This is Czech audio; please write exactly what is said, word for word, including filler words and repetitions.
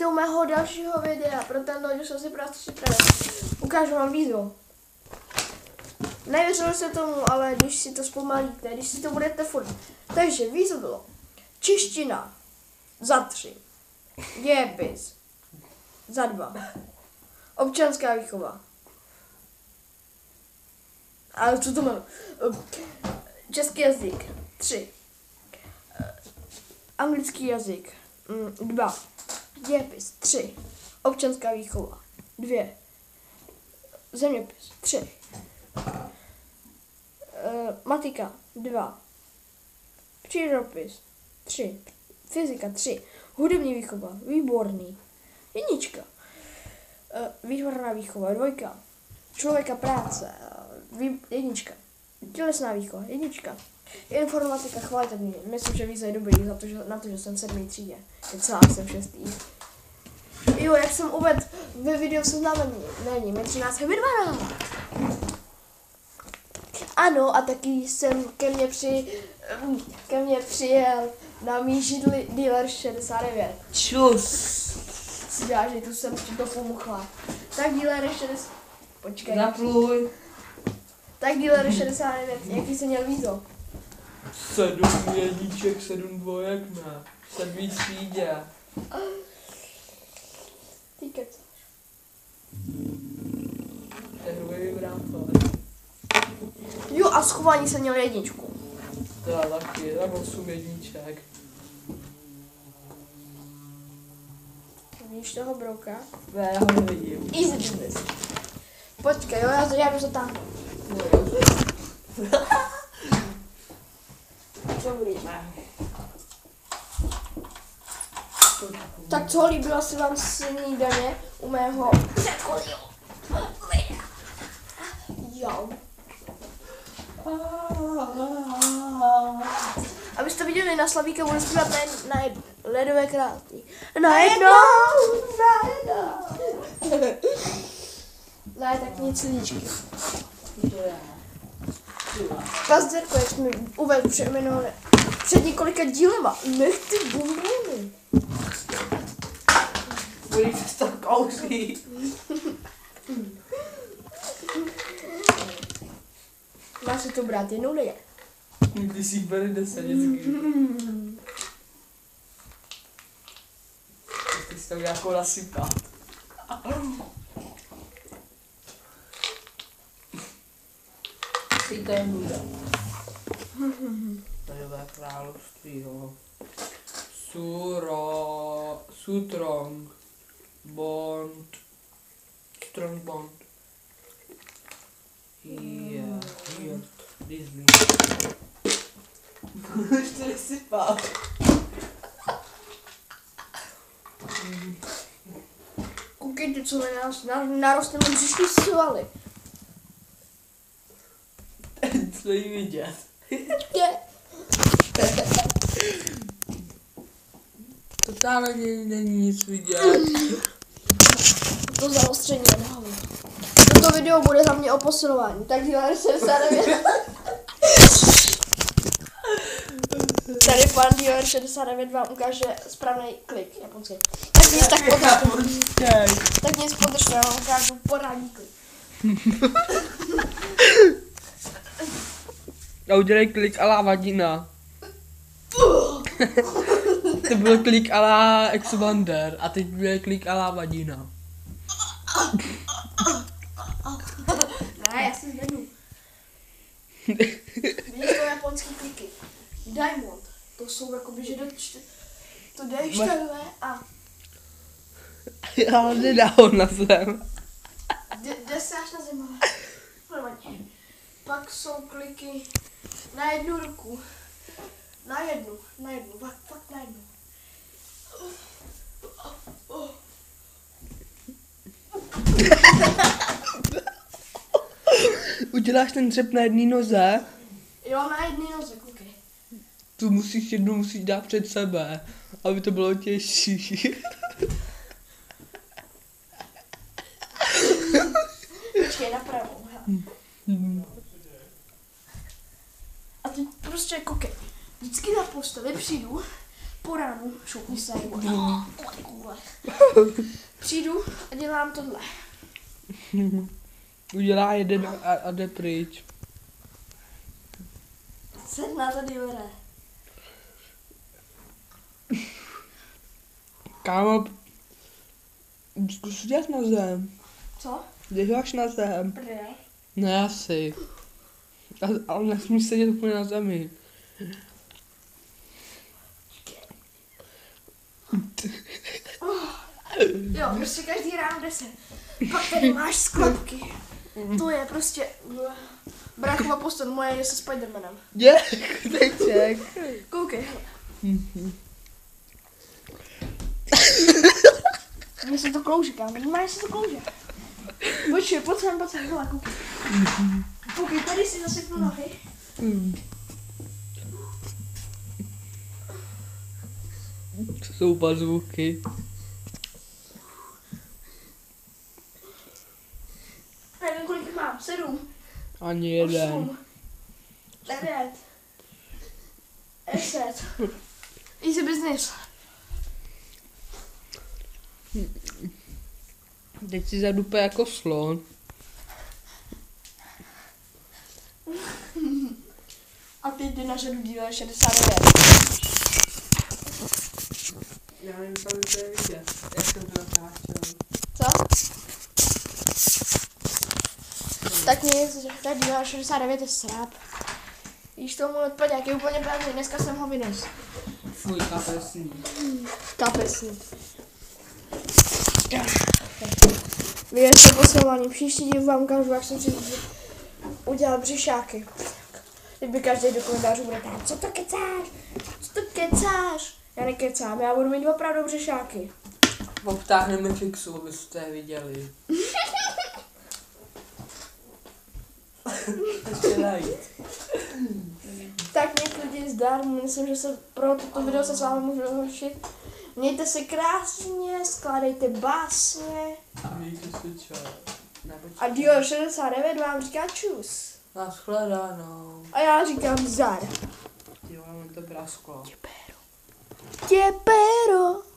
vítejte u mého dalšího videa. Pro tento díl jsem si prostě připravil. Ukážu vám výzvu. Nevěřil jsem tomu, ale když si to zpomalíte, když si to budete furt. Takže výzvu bylo čeština za tři, dějepis za dva, občanská výchova. Ale co to mám? Český jazyk tři, anglický jazyk dva, dějepis tři, občanská výchova dvě, zeměpis tři, matika dva, přírodopis tři, fyzika tři, hudební výchova výborný, jednička, výtvarná výchova dvojka, člověka práce vý, jednička, tělesná výchova jednička, informatika chválitelný, myslím, že výzva je dobrý za to, že, na to, že jsem v sedmý třídě, docela jsem v šestý. Jo, jak jsem uvedl ve videu seznámení, není, mi třináct, mi dvanáct. Ano, a taky jsem ke mně, při, ke mně přijel na mý židli dealer šedesát devět. Čus. Si děláš, že tu jsem ti to pomohla. Tak dealer šedesát... Počkej. Zapluj. Tak dealer šedesát devět, jaký jsi měl vízo? Sedm jedniček, sedm dvojek, ne. Sedmý třídě. Ty kecáš. Tehrový vrátor. Jo, a schování jsem měl jedničku. To já taky, tak osm jedniček. Vidíš toho brouka? Ne, já ho nevidím. Easy business. Počkej, jo, já to já jdu zatáhnout. Dobrý. Tak co, líbila se vám snídaně u mého předchozího videa? Jo. Abyste viděli, na Slavíka budu zpívat na, na jed, ledové krásný. Na jedno, na jedno. Ne, tak nic líčky. Pazderko, jak jsme uvedli přejmenované před několika dílema. Nech ty bonbony. Budeš se to kousí. Máš si to brát jednou nejde. Ty si jich bere deset vždycky. Ty si to jako nasypat. Si to je nuda. Tajové království, jo. Suro... Sutrong. Bond. Strong Bond. Yeah, weird. Disney. Už to nesypal. Koukejte, co mi nás narostly mi břišní svaly. Co jí vidět? Je. Totálně není nic vidět. To zaostření je nahoru. Toto video bude za mě o posilování, tak děláš šedesát devět. Tady pan dealer šedesát devět vám ukáže správný klik japonský. Tak nic tak podržte. Tak nic podržte, já vám ukážu porádní klik. A udělej klik a la vagina. To byl klik a la Expander a teď bude klik a la vagina. Ne, já si zvednu. Vidíš to japonský kliky. Diamond. To jsou jakoby, že do čty... To D čtyři a... Já nedá ho na zem. Jde se až na zem, ale... Pak jsou kliky na jednu ruku. Na jednu, na jednu, fakt, fakt na jednu. Uděláš ten dřep na jedné noze? Jo, na jedné noze, koukej. Tu musíš jednu musíš dát před sebe, aby to bylo těžší. Počkej, na pravou, hele. A teď prostě koukej. Vždycky na posteli přijdu, po ránu šoupni se. Přijdu a dělám tohle. Udělá jeden a, a jde pryč. Sedna to dílere. Kámo, zkus dělat na zem. Co? Děláš na zem. Prdě. Ne asi. Ale, ale nesmíš sedět úplně na zemi. Jo, prostě každý ráno deset. Pak tady máš sklepky. To je prostě... Bráchova postel moje je se Spidermanem. Je, teček. Koukej. Mně se to klouže, kámo. Mně se to klouže. Počkej, pojď sem, pojď sem, dole, koukej. Koukej, tady si zaseknu nohy. Co jsou pa zvuky? Nevím, kolik mám. Sedm. Ani jeden. Osm. Devět. Deset. Easy business. Teď si zadupe jako slon. A teď jde na řadu díl šedesát devět. Já nevím, co to je vidět. Jak jsem to natáčel. Co? Tak nic, že tak díl šedesát devět je sráp. Víš tomu odpadě, jak je úplně prázdný, dneska jsem ho vynes. Fuj, kapesní. Kapesní. Věřte poslování, příští díl vám ukážu, jak jsem si udělal břišáky. Kdyby každý do komentářů bude ptát, co to kecáš, co to kecáš. Já nekecám, já budu mít opravdu břišáky. Obtáhneme fixu, abyste je viděli. Ještě najít. Tak mě lidi zdar, myslím, že se pro toto video se s vámi můžu rozhodčit. Mějte se krásně, skládejte básně. A mějte se čau. A díl šedesát devět vám říká čus. Nashledanou. A já říkám zdar. Jo, mám to prasklo. Tě pero.